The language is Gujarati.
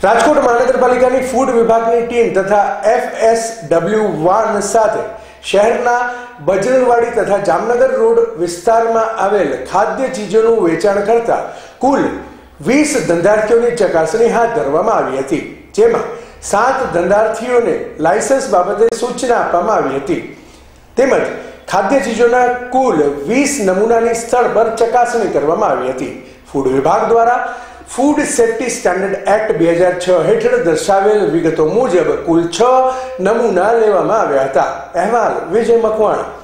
રાજકોટ મહાનગરપાલિકાની ફૂડ વિભાગની ટીમ તથા FSW વાન સાથે શહેરના બજરંગવાડી તથા જામનગર રોડ વિસ્તારમાં આવેલ ખાદ્ય ચીજોનું વેચાણ કરતા કુલ 20 ધંધાર્થીઓની ચકાસણી હાથ ધરવામાં આવી હતી, જેમાં 7 ધંધાર્થીઓને લાયસન્સ બાબતે સૂચના આપવામાં આવી હતી તેમજ ખાદ્ય ચીજોના કુલ 20 નમૂનાની સ્થળ પર ચકાસણી કરવામાં આવી હતી। ફૂડ વિભાગ દ્વારા ફૂડ સેફ્ટી સ્ટાન્ડર્ડ એક્ટ 2006 હેઠળ દર્શાવેલ વિગતો મુજબ કુલ 6 નમૂના લેવામાં આવ્યા હતા। અહેવાલ વિજય મકવાણા।